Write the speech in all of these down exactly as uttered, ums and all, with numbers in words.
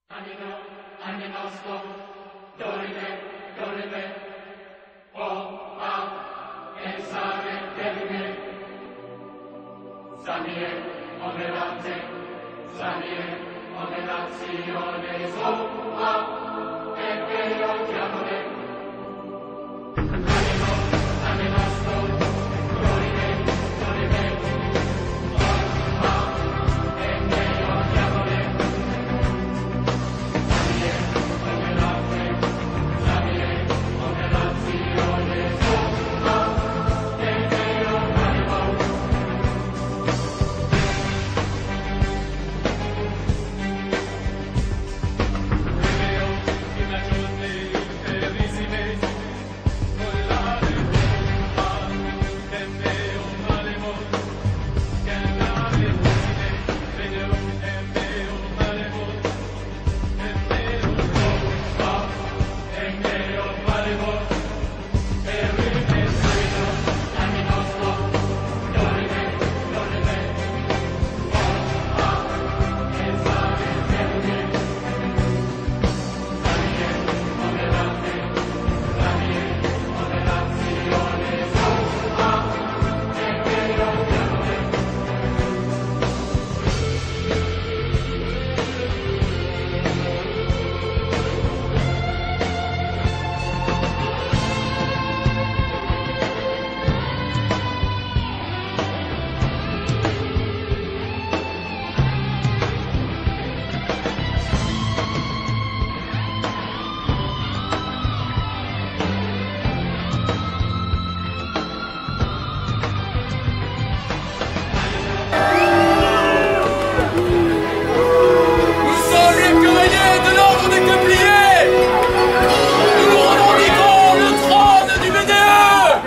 Anima, animasco, dorime, dorime, o a pensare termine. Samie, omerate, samie, omerazione, so a, e vero chiamare. Anima, animasco, dorime, dorime, o a, e vero chiamare.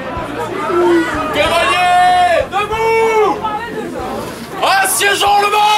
Siégeons le bas!